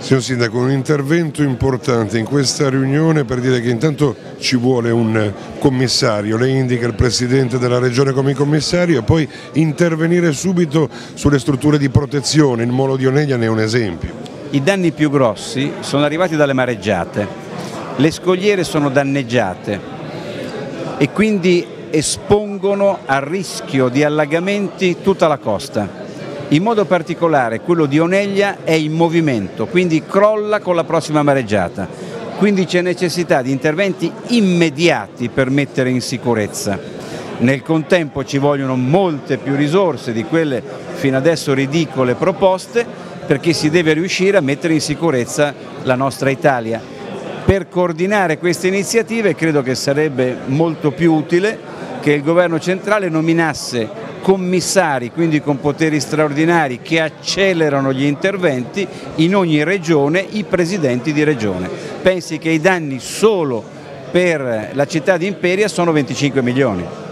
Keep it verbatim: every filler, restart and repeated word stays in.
Signor Sindaco, un intervento importante in questa riunione per dire che intanto ci vuole un commissario, lei indica il Presidente della Regione come commissario e poi intervenire subito sulle strutture di protezione, il Molo di Oneglia ne è un esempio. I danni più grossi sono arrivati dalle mareggiate, le scogliere sono danneggiate e quindi espongono al rischio di allagamenti tutta la costa. In modo particolare quello di Oneglia è in movimento, quindi crolla con la prossima mareggiata. Quindi c'è necessità di interventi immediati per mettere in sicurezza. Nel contempo ci vogliono molte più risorse di quelle fino adesso ridicole proposte, perché si deve riuscire a mettere in sicurezza la nostra Italia. Per coordinare queste iniziative credo che sarebbe molto più utile che il governo centrale nominasse commissari, quindi con poteri straordinari, che accelerano gli interventi in ogni regione, i presidenti di regione. Pensi che i danni solo per la città di Imperia sono venticinque milioni.